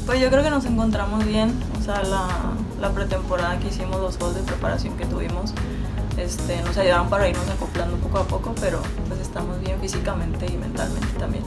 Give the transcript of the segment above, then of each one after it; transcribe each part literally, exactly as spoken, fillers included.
Pues yo creo que nos encontramos bien, o sea, la, la pretemporada que hicimos, los juegos de preparación que tuvimos, este, nos ayudaron para irnos acoplando poco a poco, pero pues estamos bien físicamente y mentalmente también.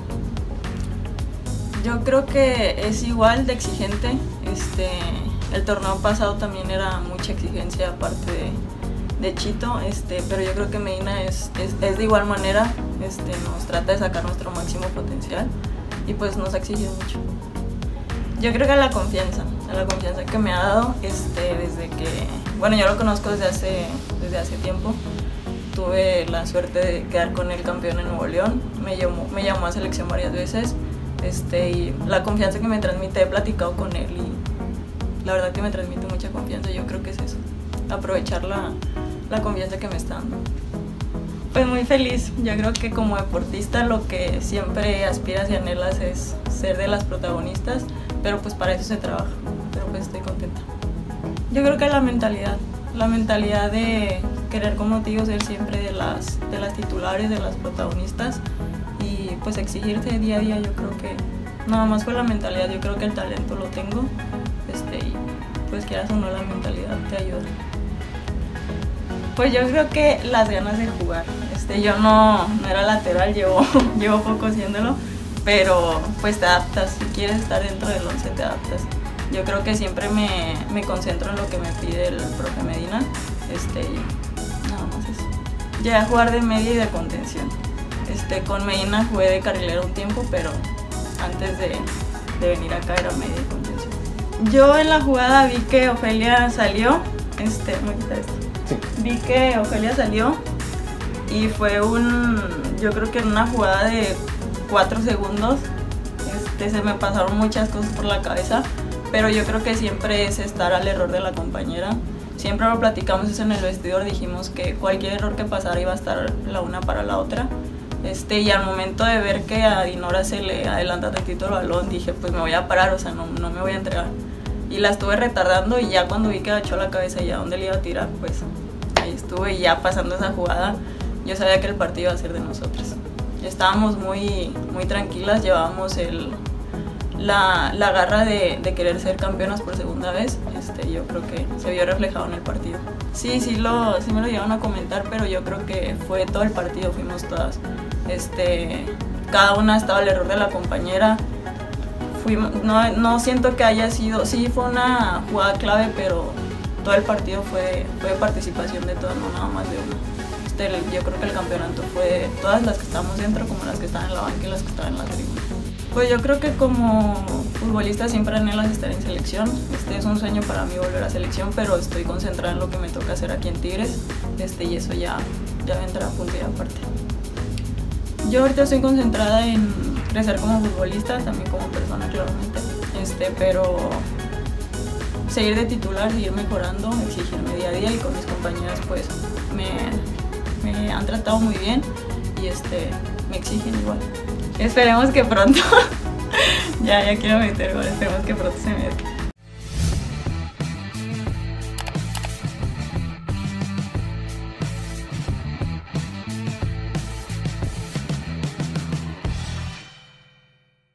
Yo creo que es igual de exigente, este, el torneo pasado también era mucha exigencia aparte de, de Chito, este, pero yo creo que Medina es, es, es de igual manera, este, nos trata de sacar nuestro máximo potencial y pues nos ha exigido mucho. Yo creo que a la confianza, a la confianza que me ha dado este, desde que, bueno, yo lo conozco desde hace, desde hace tiempo. Tuve la suerte de quedar con el campeón en Nuevo León, me llamó, me llamó a selección varias veces este, y la confianza que me transmite, he platicado con él y la verdad que me transmite mucha confianza. Yo creo que es eso, aprovechar la, la confianza que me está dando. Pues muy feliz, yo creo que como deportista lo que siempre aspiras y anhelas es ser de las protagonistas, pero pues para eso se trabaja, pero pues estoy contenta. Yo creo que la mentalidad, la mentalidad de querer, como te digo, ser siempre de las, de las titulares, de las protagonistas y pues exigirse día a día. Yo creo que nada más fue la mentalidad, yo creo que el talento lo tengo este, y pues quieras o no la mentalidad te ayuda. Pues yo creo que las ganas de jugar. Este, yo no, no era lateral, llevo, llevo poco haciéndolo, pero pues te adaptas, si quieres estar dentro del once te adaptas. Yo creo que siempre me, me concentro en lo que me pide el profe Medina, este, y nada más eso. Llegué a jugar de media y de contención. Este, con Medina jugué de carrilera un tiempo, pero antes de, de venir acá era media y contención. Yo en la jugada vi que Ofelia salió, este, me quita esto. Sí. Vi que Ofelia salió y fue un, yo creo que en una jugada de cuatro segundos este, se me pasaron muchas cosas por la cabeza, pero yo creo que siempre es estar al error de la compañera. Siempre lo platicamos eso en el vestidor, dijimos que cualquier error que pasara iba a estar la una para la otra. Este, y al momento de ver que a Dinora se le adelanta tantito el balón, dije pues me voy a parar, o sea, no, no me voy a entregar. Y la estuve retardando y ya cuando vi que agachó la cabeza y a dónde le iba a tirar, pues ahí estuve y ya pasando esa jugada, yo sabía que el partido iba a ser de nosotras. Estábamos muy, muy tranquilas, llevábamos el, la, la garra de, de querer ser campeonas por segunda vez. Este, yo creo que se vio reflejado en el partido. Sí, sí, lo, sí me lo llegaron a comentar, pero yo creo que fue todo el partido, fuimos todas. Este, cada una estaba al error de la compañera. Fuimos, no, no siento que haya sido, sí fue una jugada clave, pero todo el partido fue, fue participación de todas, no nada más de una. Este, yo creo que el campeonato fue de todas las que estábamos dentro, como las que estaban en la banca y las que estaban en la tribuna. Pues yo creo que como futbolista siempre anhelas estar en selección. Este es un sueño para mí volver a selección, pero estoy concentrada en lo que me toca hacer aquí en Tigres, este, y eso ya, ya vendrá a punto y aparte. Yo ahorita estoy concentrada en crecer como futbolista, también como persona claramente, este, pero seguir de titular, seguir mejorando, exigirme día a día y con mis compañeras pues me, me han tratado muy bien y este, me exigen igual. Esperemos que pronto, ya, ya quiero meter gol, esperemos que pronto se me dé.